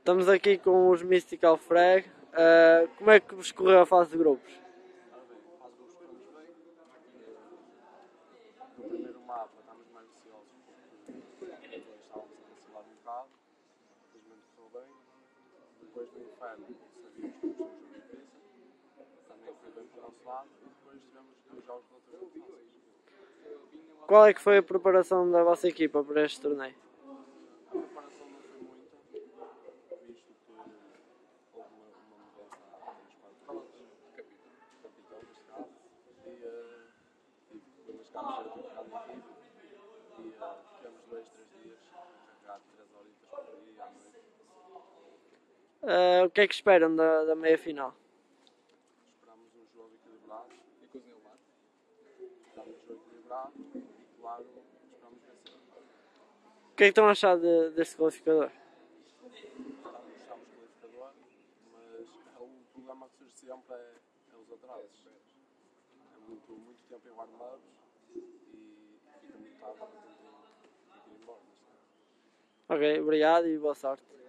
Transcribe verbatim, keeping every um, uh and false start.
Estamos aqui com os mysticalfrag. Uh, como é que vos correu a fase de grupos? Ora bem, fase de grupos estamos bem. No primeiro mapa estávamos mais ansiosos porque depois estávamos a vacilar um bocado. Infelizmente correu bem. Depois do inferno sabíamos que íamos ter um jogo difícil. Também foi bem para o nosso lado. E depois tivemos dois jogos relativamente fáceis. Qual é que foi a preparação da vossa equipa para este torneio? A preparação não foi muita, visto que houve uma, uma mudança há três, quatro anos, capitão, capitão neste caso, e uh, tive problemas caros de ficar na equipe, e uh, ficamos dois, três dias a carregar três horitas por dia à noite. Uh, o que é que esperam da, da meia final? Esperamos um jogo equilibrado e cozinhar o mar. Esperamos um jogo equilibrado e, claro, esperamos vencer. O que é que estão a achar de, deste qualificador? Estamos qualificador, mas o problema que surge sempre é, é os atrasos. É muito, muito tempo em warm-ups e fica muito tarde para tentar ir embora. Ok, obrigado e boa sorte.